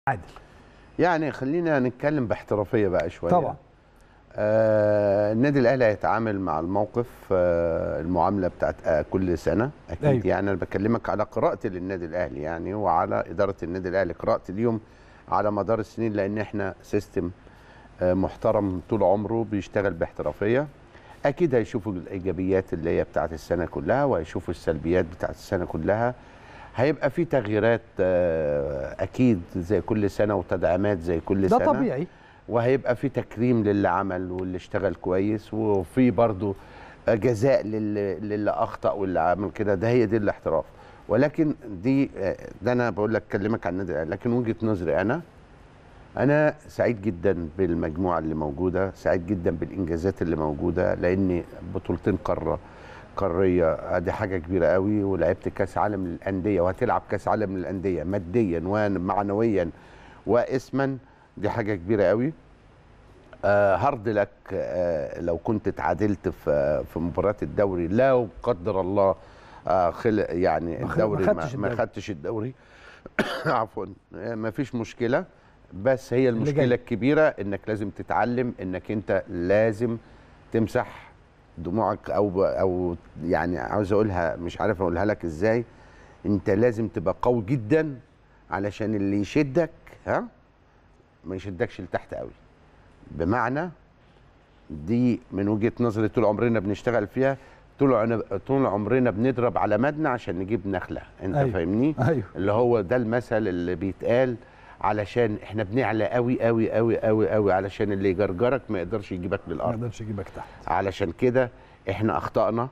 عادل. يعني خلينا نتكلم باحترافيه بقى شويه. طبعا. النادي الاهلي هيتعامل مع الموقف المعامله بتاعت كل سنه اكيد. أيوة. يعني انا بكلمك على قراءتي للنادي الاهلي يعني، وعلى اداره النادي الاهلي قراءتي اليوم على مدار السنين، لان احنا سيستم محترم طول عمره بيشتغل باحترافيه. اكيد هيشوفوا الايجابيات اللي هي بتاعت السنه كلها، وهيشوفوا السلبيات بتاعت السنه كلها. هيبقى في تغييرات اكيد زي كل سنه، وتدعيمات زي كل سنه، ده طبيعي. وهيبقى في تكريم للي عمل واللي اشتغل كويس، وفي برضو جزاء للي اخطا واللي عمل كده. ده هي دي الاحتراف. ولكن ده انا بقول لك كلمك عن النادي الاهلي، لكن وجهه نظري انا سعيد جدا بالمجموعه اللي موجوده، سعيد جدا بالانجازات اللي موجوده، لان بطولتين قاريه دي حاجه كبيره قوي، ولعبت كاس عالم للانديه وهتلعب كاس عالم للانديه ماديا ومعنويا واسما، دي حاجه كبيره قوي. هارد لك لو كنت اتعادلت في مباراه الدوري، لا قدر الله يعني الدوري ما خدتش الدوري عفوا، ما فيش مشكله. بس هي المشكله الكبيره انك لازم تتعلم انك انت لازم تمسح دموعك، او يعني عاوز اقولها، مش عارف اقولها لك ازاي. انت لازم تبقى قوي جدا علشان اللي يشدك ما يشدكش لتحت قوي. بمعنى دي من وجهه نظري طول عمرنا بنشتغل فيها، طول عمرنا بنضرب على مدنى عشان نجيب نخله. انت أيوة. فاهمني؟ أيوة. اللي هو ده المثل اللي بيتقال، علشان احنا بنعلى قوي قوي قوي قوي قوي علشان اللي يجرجرك ما يقدرش يجيبك للارض، ما يقدرش يجيبك تحت. علشان كده احنا اخطأنا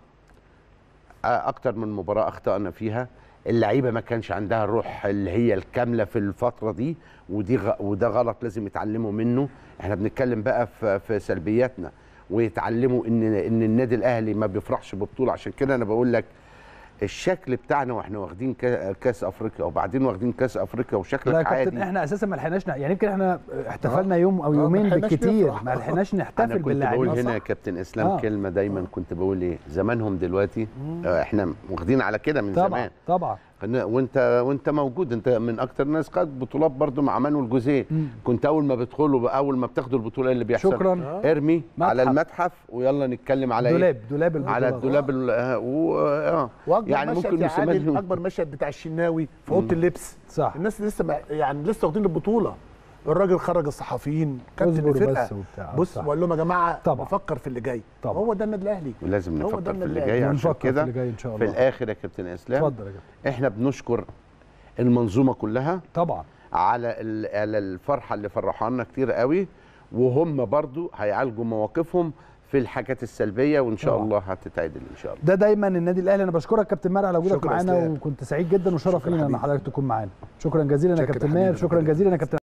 اكتر من مباراه، اخطأنا فيها. اللعيبه ما كانش عندها الروح اللي هي الكامله في الفتره دي، وده غلط لازم يتعلموا منه. احنا بنتكلم بقى في سلبياتنا، ويتعلموا ان النادي الاهلي ما بيفرحش ببطوله. عشان كده انا بقول لك الشكل بتاعنا واحنا واخدين كاس افريقيا، وبعدين واخدين كاس افريقيا وشكلك عادي. لا يا كابتن، احنا اساسا ما لحقناش، يعني يمكن احنا احتفلنا يوم او يومين بالكتير، ما لحقناش نحتفل باللاعبين. انا كنت بقول هنا يا كابتن اسلام كلمه دايما كنت بقول ايه، زمانهم دلوقتي احنا واخدين على كده من زمان. طبعا. وانت موجود، انت من اكتر الناس خد بطولات برضو مع مانويل جوزيه. كنت اول ما بتاخدوا البطوله اللي بيحصل شكرا ارمي على المتحف ويلا نتكلم على دولاب البطولات. على الدولاب يعني ممكن نسميه اكبر مشهد بتاع الشناوي في اوضه اللبس. صح. الناس لسه لسه واخدين البطوله. الراجل خرج الصحفيين كابتن الفرقه، بص وقال لهم يا جماعه بفكر في اللي جاي. هو ده النادي الاهلي، ولازم نفكر في اللي جاي. عشان كده في الاخر يا كابتن اسلام، اتفضل يا كابتن، احنا بنشكر المنظومه كلها طبعا على الفرحه اللي فرحانا كتير قوي، وهم برضو هيعالجوا مواقفهم في الحاجات السلبيه، وان شاء الله هتتعدل ان شاء الله. ده دايما النادي الاهلي. انا بشكرك كابتن ماهر على وجودك معانا، وكنت سعيد جدا وشرف لينا ان حضرتك تكون معانا. شكرا جزيلا يا كابتن ماهر، شكرا جزيلا يا كابتن